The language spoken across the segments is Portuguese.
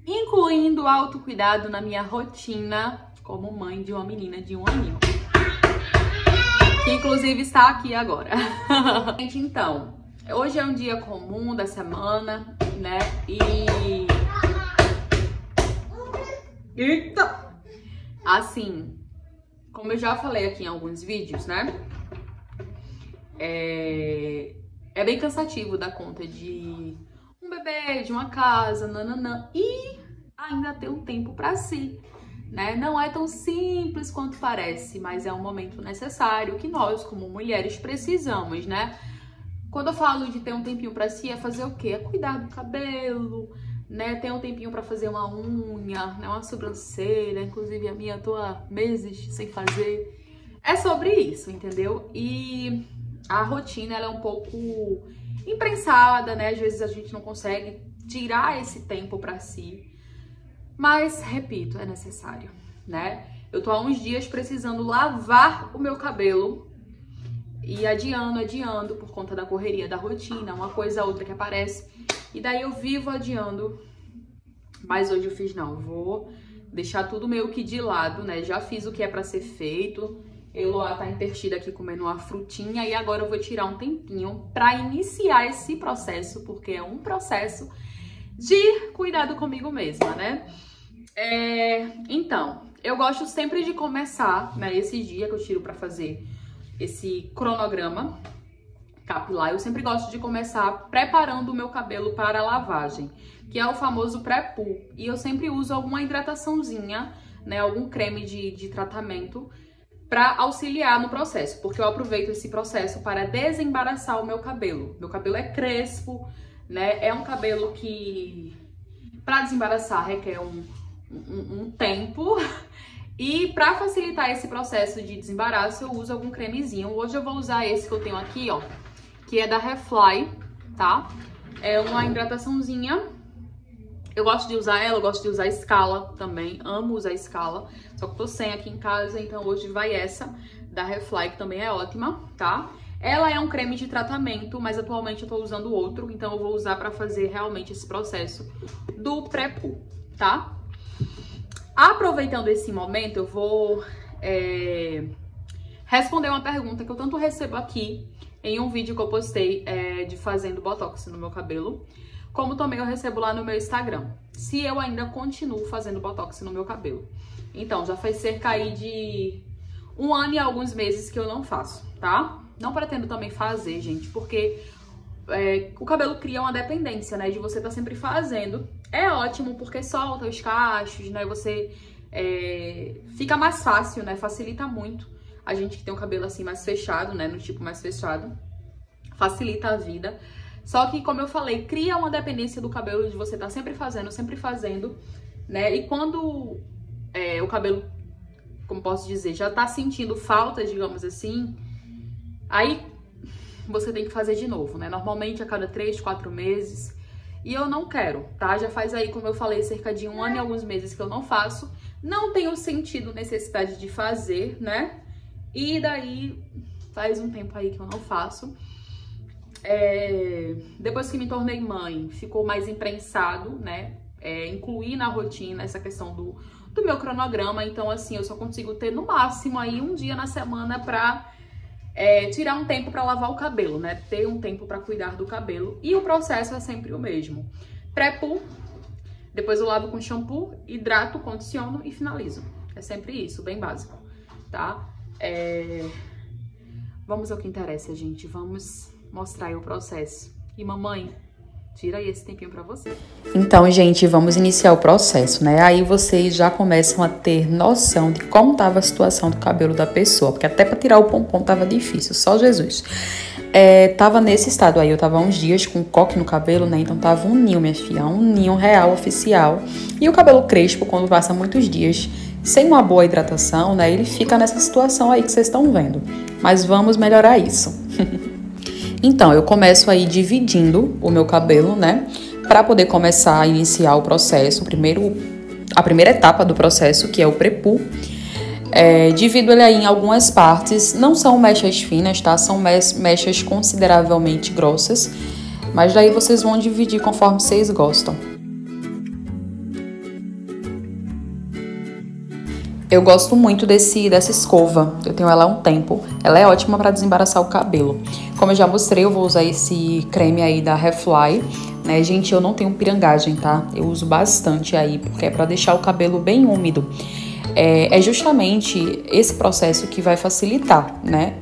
incluindo autocuidado na minha rotina como mãe de uma menina de 1 aninho, que inclusive está aqui agora. Gente, então, hoje é um dia comum da semana, né? Eita! Assim, como eu já falei aqui em alguns vídeos, né? É bem cansativo dar conta de um bebê, de uma casa, nananã, e ainda ter um tempo pra si, né? Não é tão simples quanto parece, mas é um momento necessário que nós, como mulheres, precisamos, né? Quando eu falo de ter um tempinho pra si, é fazer o quê? É cuidar do cabelo, né? Ter um tempinho pra fazer uma unha, né? Uma sobrancelha, inclusive a minha, tô há meses sem fazer. É sobre isso, entendeu? E a rotina, ela é um pouco imprensada, né? Às vezes a gente não consegue tirar esse tempo pra si. Mas, repito, é necessário, né? Eu tô há uns dias precisando lavar o meu cabelo e adiando por conta da correria da rotina, uma coisa ou outra que aparece. E daí eu vivo adiando, mas hoje eu fiz não, vou deixar tudo meio que de lado, né? Já fiz o que é pra ser feito. Eloá tá entretida aqui comendo uma frutinha e agora eu vou tirar um tempinho pra iniciar esse processo, porque é um processo de cuidado comigo mesma, né? Então, eu gosto sempre de começar, né, esse dia que eu tiro pra fazer esse cronograma capilar, eu sempre gosto de começar preparando o meu cabelo para a lavagem, que é o famoso pré-poo. E eu sempre uso alguma hidrataçãozinha, né, algum creme de tratamento para auxiliar no processo, porque eu aproveito esse processo para desembaraçar o meu cabelo. Meu cabelo é crespo, né? É um cabelo que, para desembaraçar, requer um tempo. E para facilitar esse processo de desembaraço, eu uso algum cremezinho. Hoje eu vou usar esse que eu tenho aqui, ó, que é da Refly, tá? É uma hidrataçãozinha. Eu gosto de usar ela, eu gosto de usar Scala também, amo usar Scala, só que eu tô sem aqui em casa, então hoje vai essa da Refly, que também é ótima, tá? Ela é um creme de tratamento, mas atualmente eu tô usando outro, então eu vou usar pra fazer realmente esse processo do pré-poo, tá? Aproveitando esse momento, eu vou responder uma pergunta que eu tanto recebo aqui em um vídeo que eu postei de fazendo botox no meu cabelo, como também eu recebo lá no meu Instagram, se eu ainda continuo fazendo botox no meu cabelo. Então, já faz cerca aí de 1 ano e alguns meses que eu não faço, tá? Não pretendo também fazer, gente, porque o cabelo cria uma dependência, né, de você estar sempre fazendo. É ótimo porque solta os cachos, né, você fica mais fácil, né, facilita muito. A gente que tem o cabelo assim mais fechado, né, no tipo mais fechado, facilita a vida. Só que, como eu falei, cria uma dependência do cabelo de você estar sempre fazendo, né? E quando o cabelo, como posso dizer, já tá sentindo falta, digamos assim, aí você tem que fazer de novo, né? Normalmente a cada 3, 4 meses. E eu não quero, tá? Já faz aí, como eu falei, cerca de 1 ano e alguns meses que eu não faço. Não tenho sentido necessidade de fazer, né? E daí faz um tempo aí que eu não faço. Depois que me tornei mãe, ficou mais imprensado, né? Incluir na rotina essa questão do meu cronograma. Então, assim, eu só consigo ter no máximo aí um dia na semana pra tirar um tempo pra lavar o cabelo, né? Ter um tempo pra cuidar do cabelo. E o processo é sempre o mesmo. Pré-poo, depois eu lavo com shampoo, hidrato, condiciono e finalizo. É sempre isso, bem básico, tá? Vamos ao que interessa, gente. Vamos mostrar aí o processo. E mamãe, tira aí esse tempinho pra você. Então, gente, vamos iniciar o processo, né? Aí vocês já começam a ter noção de como tava a situação do cabelo da pessoa, porque até pra tirar o pompom tava difícil, só Jesus. Tava nesse estado aí, eu tava há uns dias com coque no cabelo, né? Então tava um ninho, minha filha, um ninho real, oficial. E o cabelo crespo, quando passa muitos dias sem uma boa hidratação, né? Ele fica nessa situação aí que vocês estão vendo. Mas vamos melhorar isso. Então, eu começo aí dividindo o meu cabelo, né? Pra poder começar a iniciar o processo. A primeira etapa do processo, que é o pré-poo. Divido ele aí em algumas partes. Não são mechas finas, tá? São mechas consideravelmente grossas. Mas daí vocês vão dividir conforme vocês gostam. Eu gosto muito dessa escova, eu tenho ela há um tempo. Ela é ótima para desembaraçar o cabelo. Como eu já mostrei, eu vou usar esse creme aí da Refly, né? Gente, eu não tenho pirangagem, tá? Eu uso bastante aí, porque é para deixar o cabelo bem úmido. É justamente esse processo que vai facilitar, né?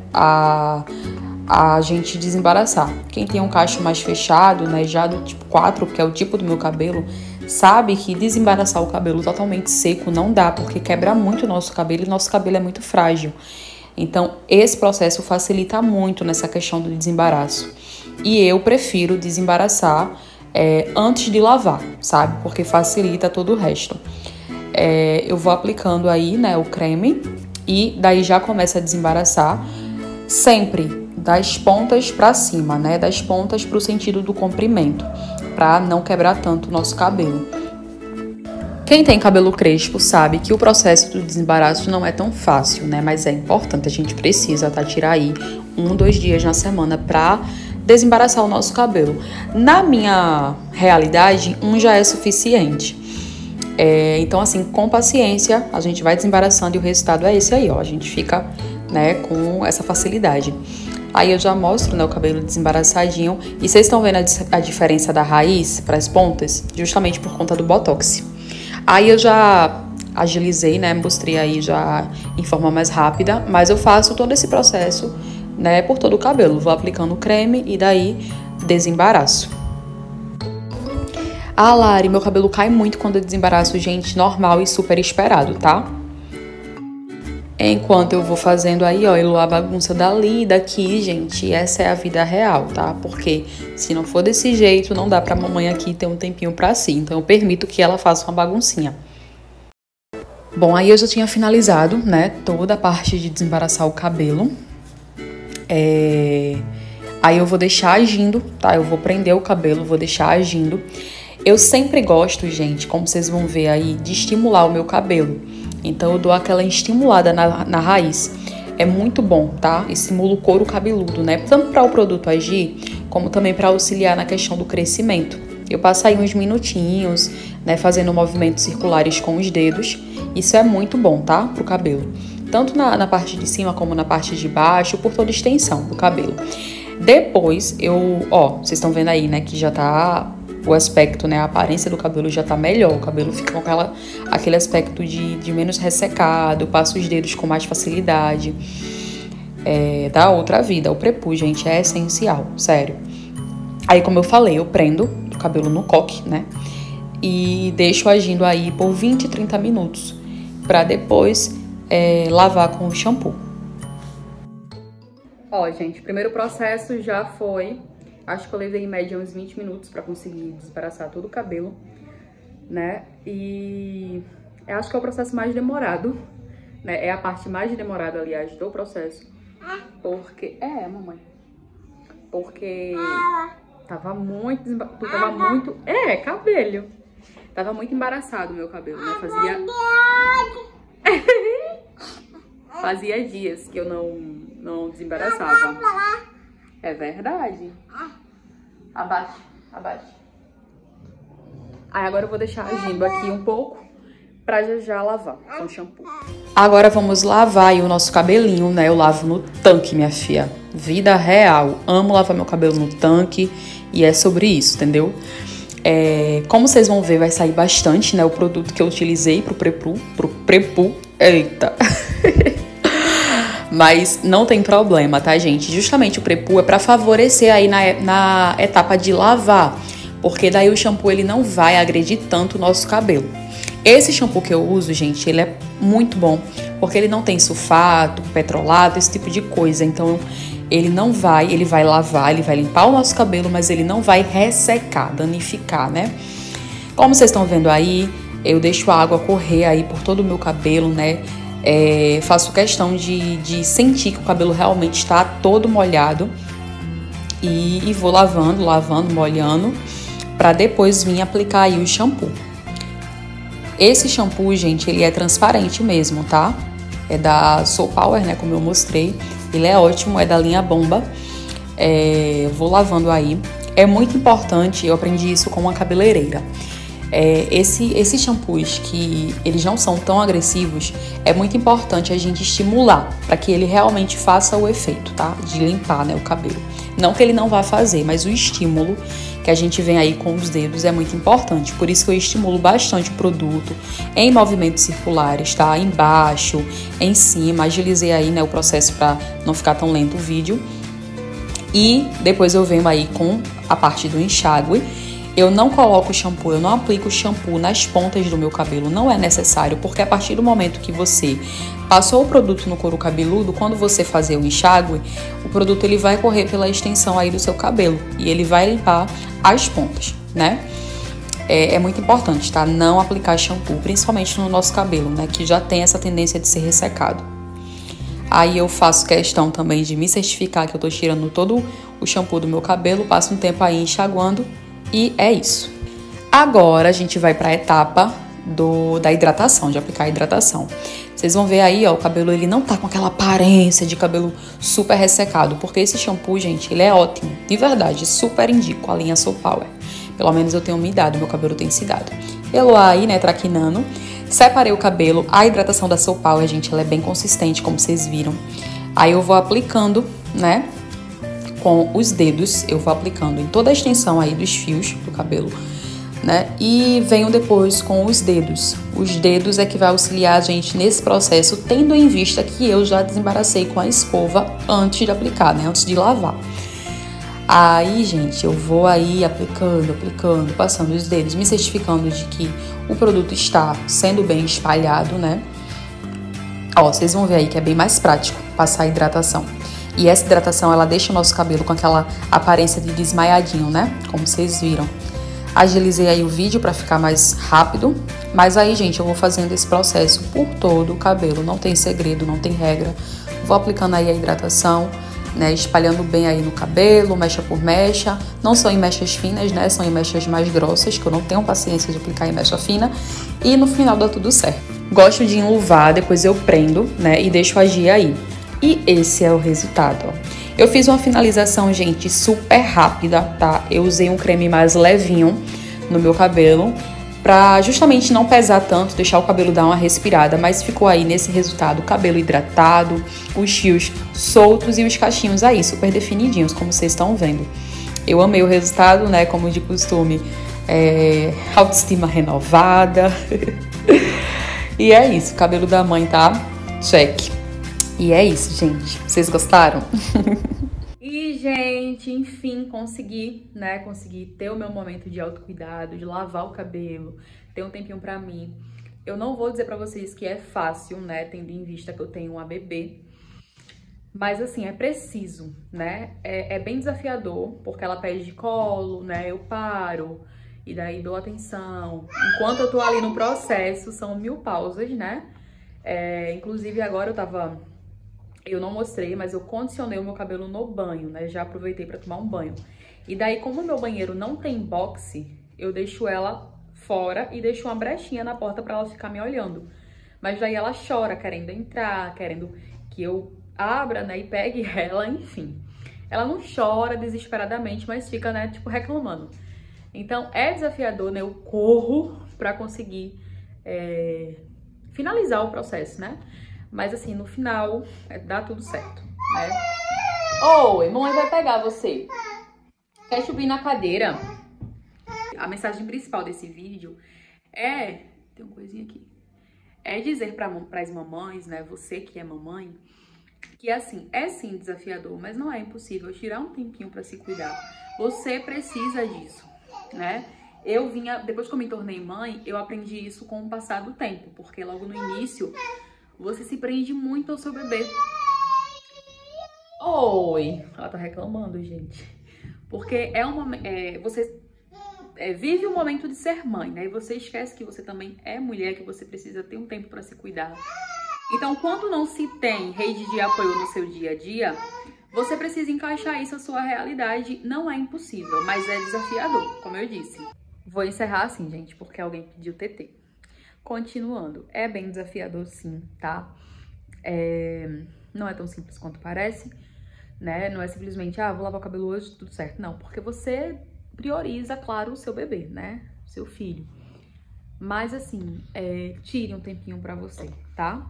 A gente desembaraçar. Quem tem um cacho mais fechado, né? Já do tipo 4, que é o tipo do meu cabelo, sabe que desembaraçar o cabelo totalmente seco não dá, porque quebra muito o nosso cabelo e nosso cabelo é muito frágil. Então, esse processo facilita muito nessa questão do desembaraço. E eu prefiro desembaraçar antes de lavar, sabe? Porque facilita todo o resto. Eu vou aplicando aí, né, o creme e daí já começa a desembaraçar sempre das pontas para cima, né? Das pontas para o sentido do comprimento, para não quebrar tanto o nosso cabelo. Quem tem cabelo crespo sabe que o processo do desembaraço não é tão fácil, né? Mas é importante, a gente precisa tirar aí 1, 2 dias na semana para desembaraçar o nosso cabelo. Na minha realidade, 1 já é suficiente. Então, assim, com paciência, a gente vai desembaraçando e o resultado é esse aí, ó. A gente fica, né, com essa facilidade. Aí eu já mostro, né, o cabelo desembaraçadinho. E vocês estão vendo a diferença da raiz para as pontas? Justamente por conta do Botox. Aí eu já agilizei, né, mostrei aí já em forma mais rápida. Mas eu faço todo esse processo, né, por todo o cabelo. Vou aplicando o creme e daí desembaraço. Ah, Lari, meu cabelo cai muito quando eu desembaraço, gente, normal e super esperado, tá? Enquanto eu vou fazendo aí, ó, a bagunça dali e daqui, gente, essa é a vida real, tá? Porque se não for desse jeito, não dá pra mamãe aqui ter um tempinho pra si. Então eu permito que ela faça uma baguncinha. Bom, aí eu já tinha finalizado, né, toda a parte de desembaraçar o cabelo. Aí eu vou deixar agindo, tá? Eu vou prender o cabelo, vou deixar agindo. Eu sempre gosto, gente, como vocês vão ver aí, de estimular o meu cabelo. Então eu dou aquela estimulada na raiz. É muito bom, tá? Estimula o couro cabeludo, né? Tanto para o produto agir, como também para auxiliar na questão do crescimento. Eu passo aí uns minutinhos, né? Fazendo movimentos circulares com os dedos. Isso é muito bom, tá? Pro cabelo. Tanto na parte de cima como na parte de baixo, por toda a extensão do cabelo. Depois vocês estão vendo aí, né? Que já tá... O aspecto, né, a aparência do cabelo já tá melhor. O cabelo fica com aquele aspecto de menos ressecado, passa os dedos com mais facilidade. Dá outra vida. O prepú, gente, é essencial, sério. Aí, como eu falei, eu prendo o cabelo no coque, né, e deixo agindo aí por 20, 30 minutos, pra depois lavar com o shampoo. Ó, gente, o primeiro processo já foi... Acho que eu levei em média uns 20 minutos pra conseguir desembaraçar todo o cabelo, né? E eu acho que é o processo mais demorado, né? É a parte mais demorada, aliás, do processo. Porque... mamãe. Porque tava muito... cabelo. Tava muito embaraçado o meu cabelo, né? Fazia dias que eu não desembaraçava. É verdade. Abaixa, abaixa. Aí agora eu vou deixar agindo aqui um pouco pra já lavar com shampoo. Agora vamos lavar aí o nosso cabelinho, né? Eu lavo no tanque, minha filha. Vida real. Amo lavar meu cabelo no tanque e é sobre isso, entendeu? Como vocês vão ver, vai sair bastante, né? O produto que eu utilizei pro prepú. Eita! Mas não tem problema, tá, gente? Justamente o prepú é pra favorecer aí na etapa de lavar, porque daí o shampoo ele não vai agredir tanto o nosso cabelo. Esse shampoo que eu uso, gente, ele é muito bom, porque ele não tem sulfato, petrolato, esse tipo de coisa. Então, ele vai lavar, ele vai limpar o nosso cabelo, mas ele não vai ressecar, danificar, né? Como vocês estão vendo aí, eu deixo a água correr aí por todo o meu cabelo, né? Faço questão de sentir que o cabelo realmente está todo molhado e vou lavando, molhando, para depois vir aplicar aí o shampoo. Esse shampoo, gente, ele é transparente mesmo, tá? É da Soul Power, né, como eu mostrei. Ele é ótimo, é da linha Bomba. Vou lavando aí. É muito importante, eu aprendi isso com uma cabeleireira. Esses shampoos que eles não são tão agressivos, é muito importante a gente estimular para que ele realmente faça o efeito, tá? De limpar, né, o cabelo. Não que ele não vá fazer, mas o estímulo que a gente vem aí com os dedos é muito importante. Por isso que eu estimulo bastante o produto em movimentos circulares, tá? Embaixo, em cima, agilizei aí, né, o processo para não ficar tão lento o vídeo. E depois eu venho aí com a parte do enxágue. Eu não coloco shampoo, eu não aplico shampoo nas pontas do meu cabelo, não é necessário, porque a partir do momento que você passou o produto no couro cabeludo, quando você fazer o enxágue, o produto ele vai correr pela extensão aí do seu cabelo e ele vai limpar as pontas, né? É muito importante, tá? Não aplicar shampoo, principalmente no nosso cabelo, né? Que já tem essa tendência de ser ressecado. Aí eu faço questão também de me certificar que eu tô tirando todo o shampoo do meu cabelo, passo um tempo aí enxaguando. E é isso. Agora a gente vai para a etapa da hidratação, de aplicar a hidratação. Vocês vão ver aí, ó, o cabelo ele não tá com aquela aparência de cabelo super ressecado, porque esse shampoo, gente, ele é ótimo, de verdade, super indico a linha Soul Power. Pelo menos eu tenho me dado, meu cabelo tem se dado. Eloá aí, né, traquinando. Separei o cabelo, a hidratação da Soul Power, gente, ela é bem consistente, como vocês viram. Aí eu vou aplicando, né, com os dedos, eu vou aplicando em toda a extensão aí dos fios do cabelo, né? E venho depois com os dedos. Os dedos é que vai auxiliar a gente nesse processo, tendo em vista que eu já desembaracei com a escova antes de aplicar, né? Antes de lavar. Aí, gente, eu vou aí aplicando, passando os dedos, me certificando de que o produto está sendo bem espalhado, né? Ó, vocês vão ver aí que é bem mais prático passar a hidratação. E essa hidratação, ela deixa o nosso cabelo com aquela aparência de desmaiadinho, né? Como vocês viram. Agilizei aí o vídeo para ficar mais rápido. Mas aí, gente, eu vou fazendo esse processo por todo o cabelo. Não tem segredo, não tem regra. Vou aplicando aí a hidratação, né? Espalhando bem aí no cabelo, mecha por mecha. Não são em mechas finas, né? São em mechas mais grossas, que eu não tenho paciência de aplicar em mecha fina. E no final dá tudo certo. Gosto de enluvar, depois eu prendo, né? E deixo agir aí. E esse é o resultado, ó. Eu fiz uma finalização, gente, super rápida, tá? Eu usei um creme mais levinho no meu cabelo pra justamente não pesar tanto, deixar o cabelo dar uma respirada, mas ficou aí nesse resultado, o cabelo hidratado, os fios soltos e os cachinhos aí, super definidinhos, como vocês estão vendo. Eu amei o resultado, né? Como de costume, autoestima renovada. E é isso, o cabelo da mãe tá check. E é isso, gente. Vocês gostaram? E, gente, enfim, consegui, né? Consegui ter o meu momento de autocuidado, de lavar o cabelo, ter um tempinho pra mim. Eu não vou dizer pra vocês que é fácil, né? Tendo em vista que eu tenho uma bebê. Mas, assim, é preciso, né? É bem desafiador, porque ela pede colo, né? Eu paro e daí dou atenção. Enquanto eu tô ali no processo, são 1000 pausas, né? Inclusive, agora eu não mostrei, mas eu condicionei o meu cabelo no banho, né? Já aproveitei pra tomar um banho. E daí, como o meu banheiro não tem boxe, eu deixo ela fora e deixo uma brechinha na porta pra ela ficar me olhando. Mas daí ela chora, querendo entrar, querendo que eu abra, né? E pegue ela, enfim. Ela não chora desesperadamente, mas fica, né? Tipo, reclamando. Então, é desafiador, né? Eu corro pra conseguir finalizar o processo, né? Mas assim, no final, dá tudo certo, né? Oi, mamãe vai pegar você. Quer subir na cadeira? A mensagem principal desse vídeo tem uma coisinha aqui. É dizer para as mamães, né? Você que é mamãe, que assim, é sim desafiador, mas não é impossível tirar um tempinho para se cuidar. Você precisa disso, né? Depois que eu me tornei mãe, eu aprendi isso com o passar do tempo, porque logo no início você se prende muito ao seu bebê. Oi! Ela tá reclamando, gente. Porque você vive o momento de ser mãe, né? E você esquece que você também é mulher, que você precisa ter um tempo para se cuidar. Então, quando não se tem rede de apoio no seu dia a dia, você precisa encaixar isso à sua realidade. Não é impossível, mas é desafiador, como eu disse. Vou encerrar assim, gente, porque alguém pediu TT. Continuando, é bem desafiador sim, tá? Não é tão simples quanto parece, né? Não é simplesmente, vou lavar o cabelo hoje, tudo certo. Não, porque você prioriza, claro, o seu bebê, né? Seu filho. Mas assim, tire um tempinho pra você, tá?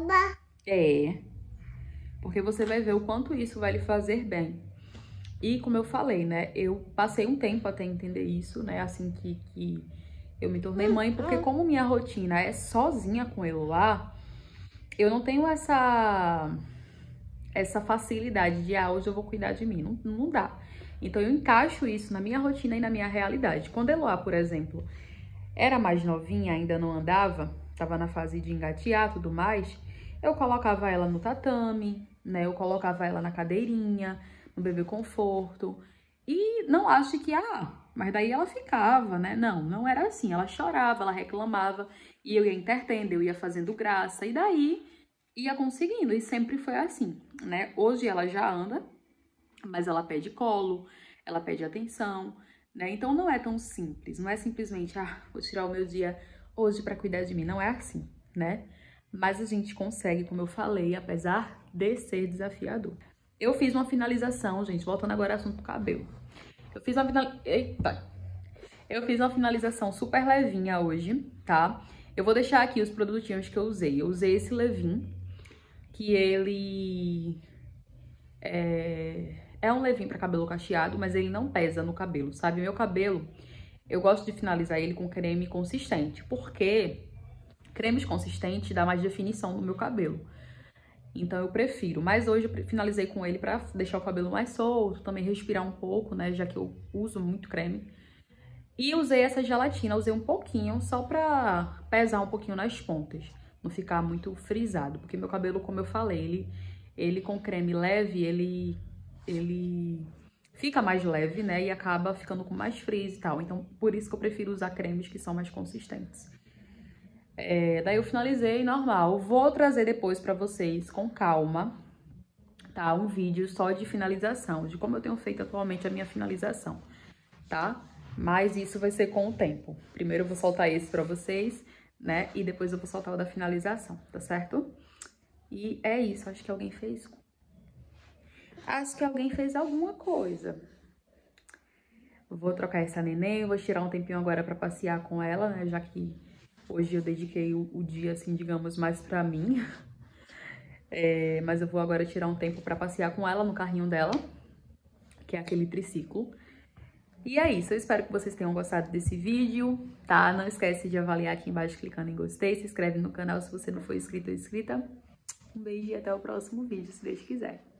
Porque você vai ver o quanto isso vai lhe fazer bem. E como eu falei, né, eu passei um tempo até entender isso, né, assim que eu me tornei mãe, porque como minha rotina é sozinha com ele lá, eu não tenho essa facilidade de, hoje eu vou cuidar de mim, não dá. Então eu encaixo isso na minha rotina e na minha realidade. Quando Eloá, por exemplo, era mais novinha, ainda não andava, tava na fase de engatear e tudo mais, eu colocava ela no tatame, né, eu colocava ela na cadeirinha, no bebê conforto, e não acho que, mas daí ela ficava, né? Não era assim, ela chorava, ela reclamava, e eu ia entretendo, eu ia fazendo graça, e daí ia conseguindo, e sempre foi assim, né? Hoje ela já anda, mas ela pede colo, ela pede atenção, né? Então não é tão simples, não é simplesmente, vou tirar o meu dia hoje pra cuidar de mim, não é assim, né? Mas a gente consegue, como eu falei, apesar de ser desafiador. Eu fiz uma finalização, gente, voltando agora ao assunto do cabelo. Eu fiz uma finalização super levinha hoje, tá? Eu vou deixar aqui os produtinhos que eu usei. Eu usei esse leave-in, que ele é um leave-in pra cabelo cacheado, mas ele não pesa no cabelo, sabe? Meu cabelo, eu gosto de finalizar ele com creme consistente, porque cremes consistentes dá mais definição no meu cabelo. Então eu prefiro, mas hoje eu finalizei com ele pra deixar o cabelo mais solto, também respirar um pouco, né, já que eu uso muito creme. E usei essa gelatina, usei um pouquinho, só pra pesar um pouquinho nas pontas, não ficar muito frisado, porque meu cabelo, como eu falei, ele com creme leve, ele fica mais leve, né, e acaba ficando com mais frizz e tal. Então, por isso que eu prefiro usar cremes que são mais consistentes. Daí eu finalizei normal. Vou trazer depois pra vocês, com calma, tá? Um vídeo só de finalização, de como eu tenho feito atualmente a minha finalização, tá? Mas isso vai ser com o tempo. Primeiro eu vou soltar esse pra vocês, né? E depois eu vou soltar o da finalização, tá certo? E é isso, acho que alguém fez... Acho que alguém fez alguma coisa. Vou trocar essa neném, vou tirar um tempinho agora pra passear com ela, né? Já que... hoje eu dediquei o dia, assim, digamos, mais pra mim. Mas eu vou agora tirar um tempo pra passear com ela no carrinho dela, que é aquele triciclo. E é isso, eu espero que vocês tenham gostado desse vídeo, tá? Não esquece de avaliar aqui embaixo clicando em gostei, se inscreve no canal se você não for inscrito ou inscrita. Um beijo e até o próximo vídeo, se Deus quiser.